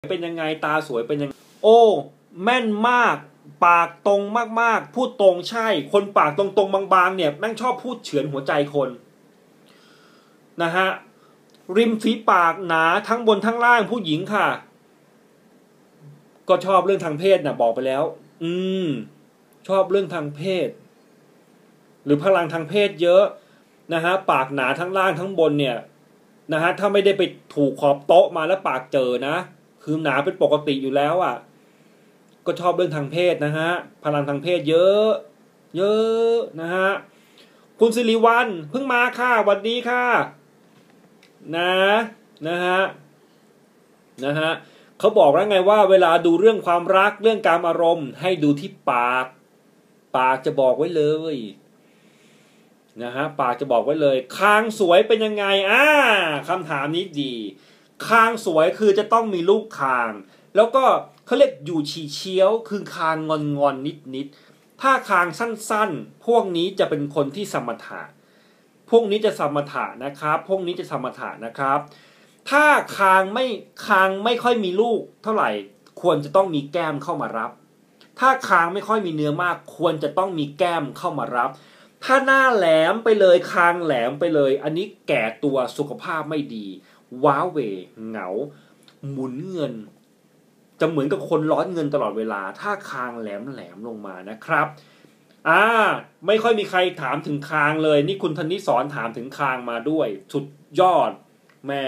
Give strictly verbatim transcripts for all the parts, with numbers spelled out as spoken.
เป็นยังไงตาสวยเป็นยังไงโอ้แม่นมากปากตรงมากๆพูดตรงใช่คนปากตรงๆบางๆเนี่ยแม่งชอบพูดเฉือนหัวใจคนนะฮะริมฝีปากหนาทั้งบนทั้งล่างผู้หญิงค่ะก็ชอบเรื่องทางเพศนะบอกไปแล้วอืมชอบเรื่องทางเพศหรือพลังทางเพศเยอะนะฮะปากหนาทั้งล่างทั้งบนเนี่ยนะฮะถ้าไม่ได้ไปถูกขอบโต๊ะมาแล้วปากเจอนะคือหนาเป็นปกติอยู่แล้วอ่ะก็ชอบเรื่องทางเพศนะฮะพลังทางเพศเยอะเยอะนะฮะคุณสิริวัลย์เพิ่งมาค่ะสวัสดีค่ะนะนะฮะนะฮะเขาบอกแล้วไงว่าเวลาดูเรื่องความรักเรื่องการอารมณ์ให้ดูที่ปากปากจะบอกไว้เลยนะฮะปากจะบอกไว้เลยคางสวยเป็นยังไงอ่าคำถามนี้ดีคางสวยคือจะต้องมีลูกคางแล้วก็เขาเรียกอยู่ฉีเฉียวคือคางงอนงอนนิดนิดถ้าคางสั้นๆพวกนี้จะเป็นคนที่สมถะพวกนี้จะสมถะนะครับพวกนี้จะสมถะนะครับถ้าคางไม่คางไม่ค่อยมีลูกเท่าไหร่ควรจะต้องมีแก้มเข้ามารับถ้าคางไม่ค่อยมีเนื้อมากควรจะต้องมีแก้มเข้ามารับถ้าหน้าแหลมไปเลยคางแหลมไปเลยอันนี้แก่ตัวสุขภาพไม่ดีว้าเหวเหงาหมุนเงินจะเหมือนกับคนร้อนเงินตลอดเวลาถ้าคางแหลมแหลมลงมานะครับอ่าไม่ค่อยมีใครถามถึงคางเลยนี่คุณธนิสรถามถึงคางมาด้วยสุดยอดแหม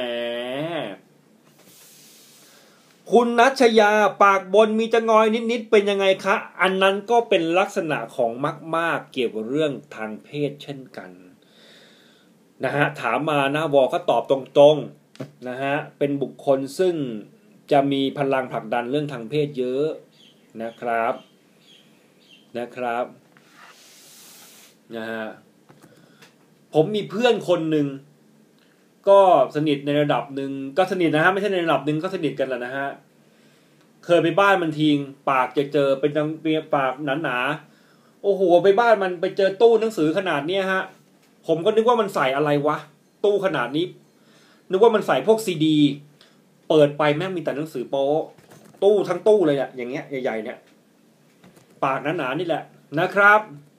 คุณนัชยาปากบนมีจะงอยนิดๆเป็นยังไงคะอันนั้นก็เป็นลักษณะของมากๆเกี่ยวกับเรื่องทางเพศเช่นกันนะฮะถามมาหน้าวอก็ตอบตรงๆนะฮะเป็นบุคคลซึ่งจะมีพลังผลักดันเรื่องทางเพศเยอะนะครับนะครับนะฮะผมมีเพื่อนคนหนึ่งก็สนิทในระดับหนึ่งก็สนิทนะฮะไม่ใช่ในระดับหนึ่งก็สนิทกันแหละนะฮะเคยไปบ้านมันทีงปากจะเจอเป็นดังเปียปากหนาๆโอ้โหไปบ้านมันไปเจอตู้หนังสือขนาดเนี้ยฮะผมก็นึกว่ามันใส่อะไรวะตู้ขนาดนี้นึกว่ามันใส่พวกซีดีเปิดไปแม่งมีแต่หนังสือโป๊ตู้ทั้งตู้เลยอะอย่างเงี้ยใหญ่ๆเนี่ยปากหนาๆนี่แหละนะครับ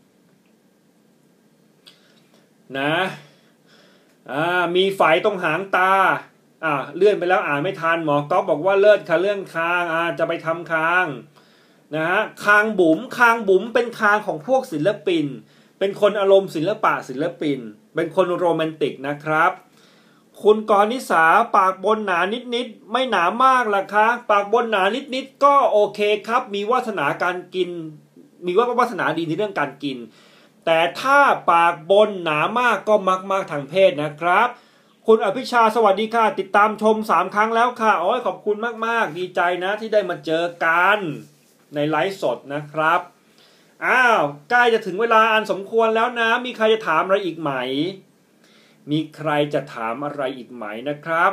นะอ่ามีไฝตรงหางตาอ่าเลื่อนไปแล้วอ่านไม่ทันหมอก๊อฟบอกว่าเลิศค่ะเรื่องคางอ่าจะไปทำคางนะฮะคางบุ๋มคางบุ๋มเป็นคางของพวกศิลปินเป็นคนอารมณ์ศิลปะศิลปินเป็นคนโรแมนติกนะครับคุณกรณิสาปากบนหนานิดๆไม่หนามากล่ะคะปากบนหนานิดๆก็โอเคครับมีวาสนาการกินมีวาสนาดีในเรื่องการกินแต่ถ้าปากบนหนามากก็มักมากทางเพศนะครับคุณอภิชาสวัสดีค่ะติดตามชมสามครั้งแล้วค่ะโอ้ยขอบคุณมากๆดีใจนะที่ได้มาเจอกันในไลฟ์สดนะครับอ้าวใกล้จะถึงเวลาอันสมควรแล้วนะมีใครจะถามอะไรอีกไหมมีใครจะถามอะไรอีกไหมนะครับ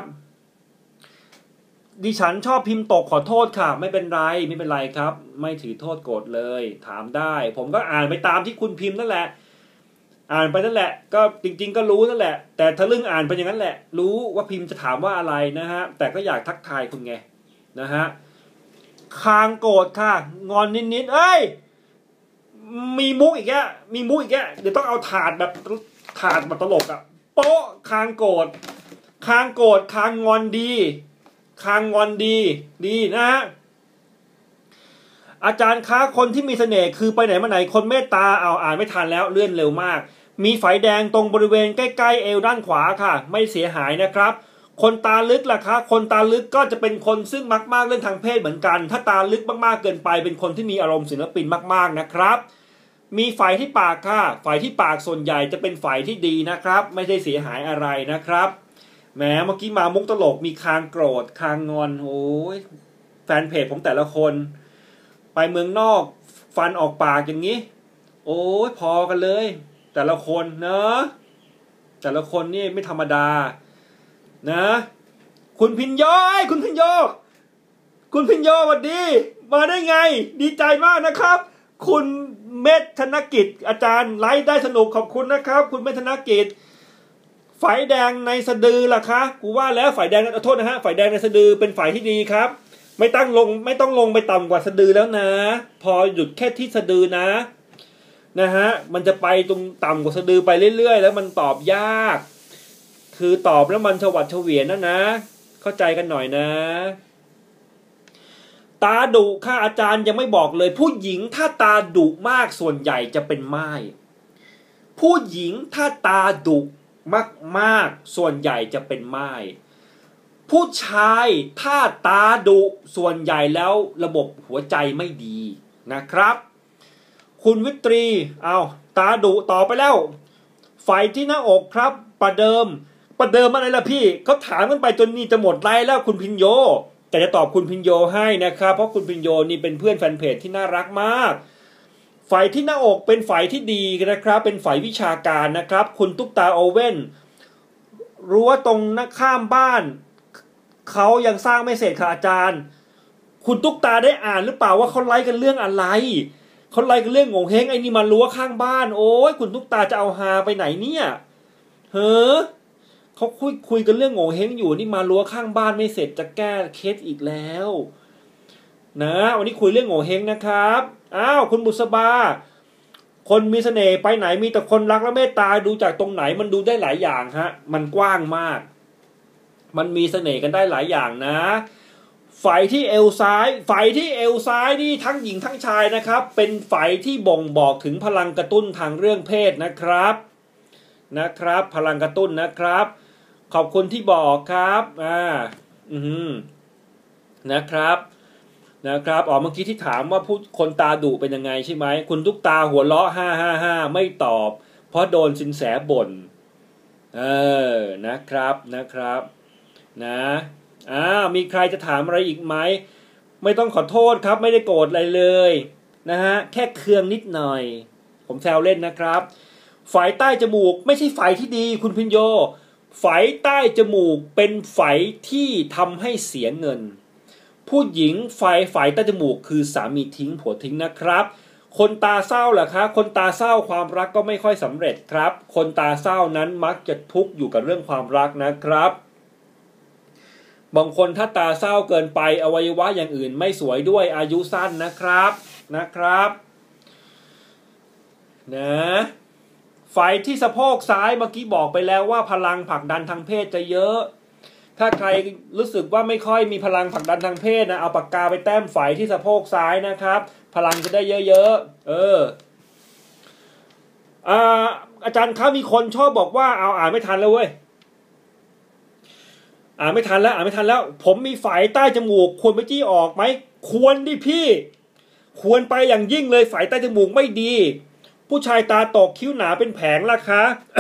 ดิฉันชอบพิมพ์ตกขอโทษค่ะไม่เป็นไรไม่เป็นไรครับไม่ถือโทษโกรธเลยถามได้ผมก็อ่านไปตามที่คุณพิมพ์นั่นแหละอ่านไปนั่นแหละก็จริงๆก็รู้นั่นแหละแต่ทะลึ่งอ่านไปอย่างนั้นแหละรู้ว่าพิมพ์จะถามว่าอะไรนะฮะแต่ก็อยากทักทายคุณไงนะฮะคางโกรธค่ะงอนนิดๆเอ้ยมีมุกอีกแกมีมุกอีกแกเดี๋ยวต้องเอาถาดแบบถาดแบบตลกอะโป๊ะคางโกรธคางโกรธคางงอนดีคางงอนดีดีนะฮะอาจารย์คะคนที่มีเสน่ห์คือไปไหนมาไหนคนเมตตาเอาอ่านไม่ทันแล้วเลื่อนเร็วมากมีไฝแดงตรงบริเวณใกล้ๆเอวด้านขวาค่ะไม่เสียหายนะครับคนตาลึกล่ะคะคนตาลึกก็จะเป็นคนซึ่งมักมากเรื่องทางเพศเหมือนกันถ้าตาลึกมากๆเกินไปเป็นคนที่มีอารมณ์ศิลปินมากๆนะครับมีไฝที่ปากค่ะไฝที่ปากส่วนใหญ่จะเป็นไฝที่ดีนะครับไม่ได้เสียหายอะไรนะครับแหมเมื่อกี้มามุกตลกมีคางโกรธคางงอนโอ้ยแฟนเพจผมแต่ละคนไปเมืองนอกฟันออกปากอย่างนี้โอ้ยพอกันเลยแต่ละคนเนอะแต่ละคนนี่ไม่ธรรมดานะคุณพิญโยคุณพิญโยคุณพิญโยสวัสดีมาได้ไงดีใจมากนะครับคุณเมธธนกิจอาจารย์ไลฟ์ได้สนุกขอบคุณนะครับคุณเมธธนกิจไฝแดงในสะดือล่ะคะกูว่าแล้วไฝแดงโทษนะฮะไฝแดงในสะดือเป็นไฝที่ดีครับไม่ตั้งลงไม่ต้องลงไปต่ำกว่าสะดือแล้วนะพอหยุดแค่ที่สะดือนะนะฮะมันจะไปตรงต่ำกว่าสะดือไปเรื่อยๆแล้วมันตอบยากคือตอบแล้วมันฉวัดเฉวียนนะนะเข้าใจกันหน่อยนะตาดุค่ะอาจารย์ยังไม่บอกเลยผู้หญิงถ้าตาดุมากส่วนใหญ่จะเป็นม่ายผู้หญิงถ้าตาดุมากๆส่วนใหญ่จะเป็นม่ายผู้ชายถ้าตาดุส่วนใหญ่แล้วระบบหัวใจไม่ดีนะครับคุณวิตรีเอาตาดุต่อไปแล้วไฟที่หน้าอกครับประเดิมประเดิมอะไรล่ะพี่เขาถามกันไปจนนี่จะหมดไลน์แล้วคุณพิญโยแต่จะตอบคุณพิญโยให้นะครับเพราะคุณพิญโยนี่เป็นเพื่อนแฟนเพจที่น่ารักมากไฟที่หน้าอกเป็นไฟที่ดีนะครับเป็นไฟวิชาการนะครับคุณตุ๊กตาโอเว่นรั้วตรงหน้าข้ามบ้านเขายังสร้างไม่เสร็จค่ะอาจารย์คุณตุ๊กตาได้อ่านหรือเปล่าว่าเขาไลฟ์กันเรื่องอะไรเขาไลฟ์กันเรื่องโง่เฮงไอ้นี่มารั้วข้างบ้านโอ้ยคุณตุ๊กตาจะเอาฮาไปไหนเนี่ยเฮ้อเขาคุยคุยกันเรื่องโง่เฮงอยู่นี่มารั้วข้างบ้านไม่เสร็จจะแก้เคสอีกแล้วนะวันนี้คุยเรื่องโง่เฮงนะครับอ้าวคุณบุษบาคนมีเสน่ห์ไปไหนมีแต่คนรักและเมตตาดูจากตรงไหนมันดูได้หลายอย่างฮะมันกว้างมากมันมีเสน่ห์กันได้หลายอย่างนะฝ่ายที่เอวซ้ายฝ่ายที่เอวซ้ายนี่ทั้งหญิงทั้งชายนะครับเป็นฝ่ายที่บ่งบอกถึงพลังกระตุ้นทางเรื่องเพศนะครับนะครับพลังกระตุ้นนะครับขอบคุณที่บอกครับอ่าอืมนะครับนะครับอ๋อเมื่อกี้ที่ถามว่าผู้คนตาดุเป็นยังไงใช่ไหมคุณทุกตาหัวเราะห้าห้าห้าไม่ตอบเพราะโดนสินแสบ่นเออนะครับนะครับนะอ้าวมีใครจะถามอะไรอีกไหมไม่ต้องขอโทษครับไม่ได้โกรธอะไรเลยนะฮะแค่เคืองนิดหน่อยผมแซวเล่นนะครับไฝใต้จมูกไม่ใช่ไฝที่ดีคุณพิญโยไฝใต้จมูกเป็นไฝที่ทำให้เสียเงินผู้หญิงไฝไฝใต้จมูกคือสามีทิ้งผัวทิ้งนะครับคนตาเศร้าล่ะครับคนตาเศร้าความรักก็ไม่ค่อยสำเร็จครับคนตาเศร้านั้นมักจะทุกข์อยู่กับเรื่องความรักนะครับบางคนถ้าตาเศร้าเกินไปอวัยวะอย่างอื่นไม่สวยด้วยอายุสั้นนะครับนะครับนะไฟที่สะโพกซ้ายเมื่อกี้บอกไปแล้วว่าพลังผลักดันทางเพศจะเยอะถ้าใครรู้สึกว่าไม่ค่อยมีพลังผลักดันทางเพศนะเอาปากกาไปแต้มไฟที่สะโพกซ้ายนะครับพลังจะได้เยอะๆเอออ่าอาจารย์ครับมีคนชอบบอกว่าเอาอ่านไม่ทันแล้วเว้ยอ่านไม่ทันแล้วอ่านไม่ทันแล้วผมมีไฝใต้จมูกควรไปจี้ออกไหมควรดิพี่ควรไปอย่างยิ่งเลยไฝใต้จมูกไม่ดีผู้ชายตาตกคิ้วหนาเป็นแผงล่ะคะ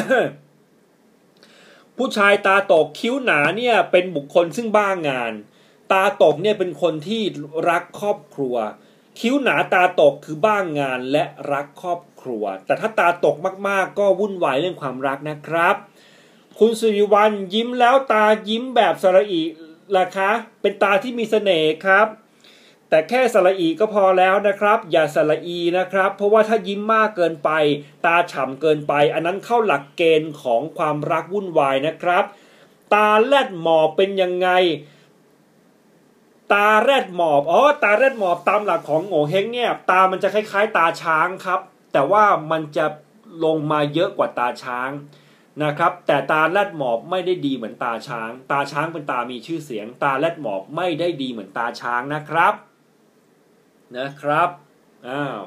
ผู้ชายตาตกคิ้วหนาเนี่ยเป็นบุคคลซึ่งบ้างงานตาตกเนี่ยเป็นคนที่รักครอบครัวคิ้วหนาตาตกคือบ้างงานและรักครอบครัวแต่ถ้าตาตกมากๆก็วุ่นวายเรื่องความรักนะครับคุณสิริวัลย์ยิ้มแล้วตายิ้มแบบสระอีล่ะคะเป็นตาที่มีเสน่ห์ครับแต่แค่สระอีก็พอแล้วนะครับอย่าสระอีนะครับเพราะว่าถ้ายิ้มมากเกินไปตาฉ่ำเกินไปอันนั้นเข้าหลักเกณฑ์ของความรักวุ่นวายนะครับตาแรดหมอบเป็นยังไงตาแรดหมอบอ๋อตาแรดหมอบตามหลักของโง่เฮงเนี่ยตามันจะคล้ายๆตาช้างครับแต่ว่ามันจะลงมาเยอะกว่าตาช้างนะครับแต่ตาแรดหมอบไม่ได้ดีเหมือนตาช้างตาช้างเป็นตามีชื่อเสียงตาแรดหมอบไม่ได้ดีเหมือนตาช้างนะครับนะครับอ้าว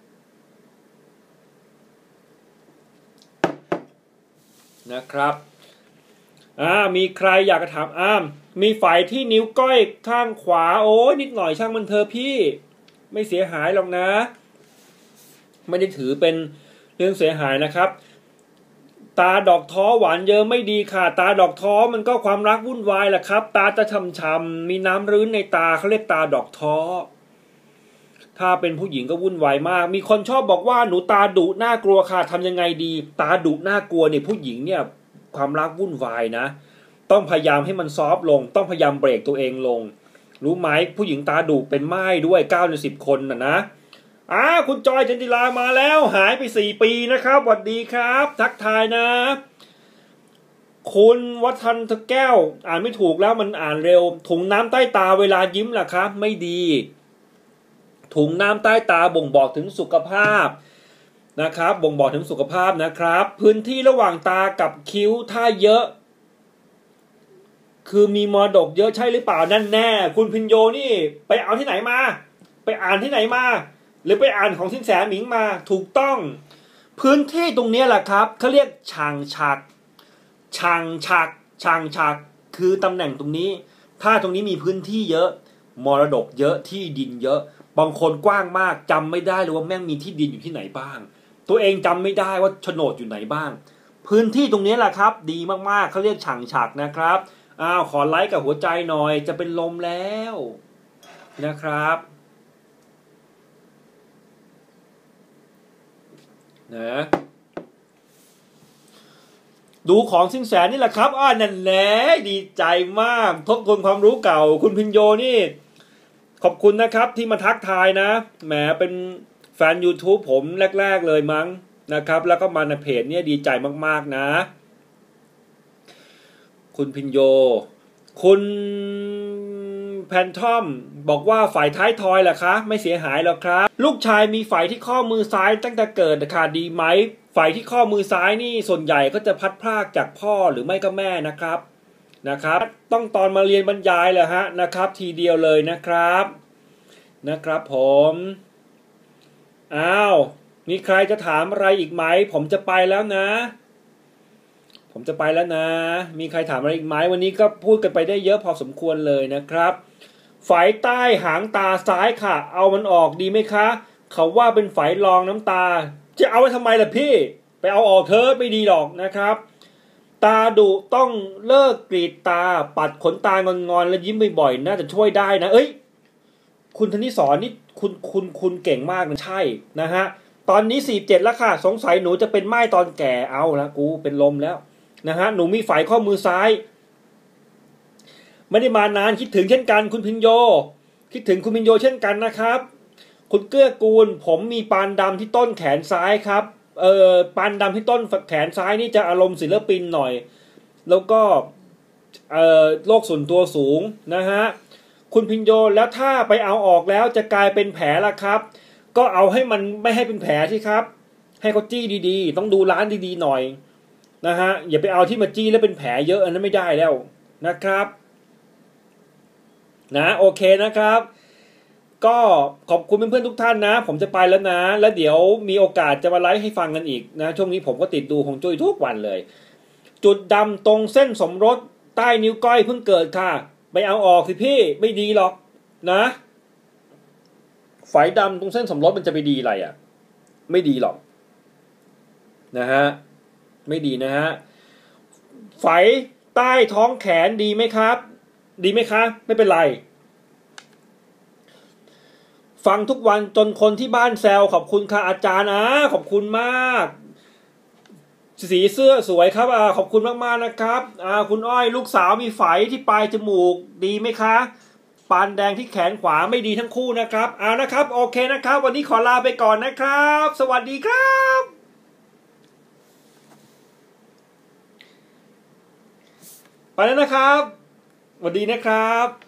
นะครับอ่ามีใครอยากจะถามอ้ามมีไฝที่นิ้วก้อยข้างขวาโอ้ยนิดหน่อยช่างมันเธอพี่ไม่เสียหายหรอกนะไม่ได้ถือเป็นเรื่องเสียหายนะครับตาดอกท้อหวานเยอะไม่ดีค่ะตาดอกท้อมันก็ความรักวุ่นวายแหละครับตาจะช้ำๆมีน้ำรื้นในตาเขาเรียกตาดอกท้อถ้าเป็นผู้หญิงก็วุ่นวายมากมีคนชอบบอกว่าหนูตาดุน่ากลัวค่ะทำยังไงดีตาดุน่ากลัวเนี่ยผู้หญิงเนี่ยความรักวุ่นวายนะต้องพยายามให้มันซอฟลงต้องพยายามเบรกตัวเองลงรู้ไหมผู้หญิงตาดุเป็นไม้ด้วยเก้าในสิบคนน่ะนะอ้าคุณจอยจันจิลามาแล้วหายไปสี่ปีนะครับสวัสดีครับทักทายนะคุณวัฒนทแก้วอ่านไม่ถูกแล้วมันอ่านเร็วถุงน้ำใต้ตาเวลายิ้มล่ะครับไม่ดีถุงน้ำใต้ตาบ่งบอกถึงสุขภาพนะครับบ่งบอกถึงสุขภาพนะครับพื้นที่ระหว่างตากับคิ้วถ้าเยอะคือมีมรดกเยอะใช่หรือเปล่านั่นแน่คุณพิญโยนี่ไปเอาที่ไหนมาไปอ่านที่ไหนมาหรือไปอ่านของสินแสหมิงมาถูกต้องพื้นที่ตรงนี้แหละครับเขาเรียกชางชักชางชักชางชักคือตำแหน่งตรงนี้ถ้าตรงนี้มีพื้นที่เยอะมรดกเยอะที่ดินเยอะบางคนกว้างมากจำไม่ได้เลยว่าแม่งมีที่ดินอยู่ที่ไหนบ้างตัวเองจำไม่ได้ว่าโฉนดอยู่ไหนบ้างพื้นที่ตรงนี้แหละครับดีมากๆเขาเรียกฉางฉักนะครับอ้าวขอไลค์กับหัวใจหน่อยจะเป็นลมแล้วนะครับนะดูของสินแสนี่แหละครับอ้านั่นแหละดีใจมากทบทวนความรู้เก่าคุณพิญโยนี่ขอบคุณนะครับที่มาทักทายนะแหมเป็นแฟน YouTube ผมแรกๆเลยมั้งนะครับแล้วก็มาในเพจเนี่ยดีใจมากๆนะคุณพิญโยคุณแพนทอมบอกว่าฝ่ายท้ายทอยแหละคะไม่เสียหายหรอกครับลูกชายมีฝ่ายที่ข้อมือซ้ายตั้งแต่เกิดค่ะดีไหมฝ่ายที่ข้อมือซ้ายนี่ส่วนใหญ่ก็จะพัดพรากจากพ่อหรือไม่ก็แม่นะครับนะครับต้องตอนมาเรียนบรรยายแหละฮะนะครับทีเดียวเลยนะครับนะครับผมอ้าวมีใครจะถามอะไรอีกไหมผมจะไปแล้วนะผมจะไปแล้วนะมีใครถามอะไรอีกไหมวันนี้ก็พูดกันไปได้เยอะพอสมควรเลยนะครับฝายใต้หางตาซ้ายค่ะเอามันออกดีไหมคะเขาว่าเป็นฝายรองน้ำตาจะเอาไว้ทำไมล่ะพี่ไปเอาออกเถอะไม่ดีหรอกนะครับตาดุต้องเลิกกรีดตาปัดขนตางอนๆแล้วยิ้มบ่อยๆน่าจะช่วยได้นะเอ้ยคุณธนิสรนี่คุณคุณคุณเก่งมากนะใช่นะฮะตอนนี้สี่สิบเจ็ดแล้วค่ะสงสัยหนูจะเป็นไม้ตอนแก่เอาละกูเป็นลมแล้วนะฮะหนูมีฝ่ายข้อมือซ้ายไม่ได้มานานคิดถึงเช่นกันคุณพิญโยคิดถึงคุณพิญโยเช่นกันนะครับคุณเกื้อกูลผมมีปานดำที่ต้นแขนซ้ายครับเอ่อปานดำที่ต้นแขนซ้ายนี่จะอารมณ์ศิลปินหน่อยแล้วก็เอ่อโรคส่วนตัวสูงนะฮะคุณพิญโยแล้วถ้าไปเอาออกแล้วจะกลายเป็นแผลละครับก็เอาให้มันไม่ให้เป็นแผลสิครับให้เขาจี้ดีๆต้องดูร้านดีๆหน่อยนะฮะอย่าไปเอาที่มาจี้แล้วเป็นแผลเยอะอันนั้นไม่ได้แล้วนะครับนะโอเคนะครับก็ขอบคุณเพื่อนๆทุกท่านนะผมจะไปแล้วนะแล้วเดี๋ยวมีโอกาสจะมาไลฟ์ให้ฟังกันอีกนะช่วงนี้ผมก็ติดดูของจุ้ยทุกวันเลยจุดดำตรงเส้นสมรสใต้นิ้วก้อยเพิ่งเกิดค่ะไปเอาออกสิพี่ไม่ดีหรอกนะฝายดำตรงเส้นสมรสมันจะไปดีอะไรอ่ะไม่ดีหรอกนะฮะไม่ดีนะฮะไฝใต้ท้องแขนดีไหมครับดีไหมคะไม่เป็นไรฟังทุกวันจนคนที่บ้านแซวขอบคุณค่ะอาจารย์อ่ะขอบคุณมากสีเสื้อสวยครับอ่าขอบคุณมากๆนะครับอ่าคุณอ้อยลูกสาวมีไฝที่ปลายจมูกดีไหมคะปานแดงที่แขนขวาไม่ดีทั้งคู่นะครับอ่านะครับโอเคนะครับวันนี้ขอลาไปก่อนนะครับสวัสดีครับไปแล้วนะครับสวัสดีนะครับ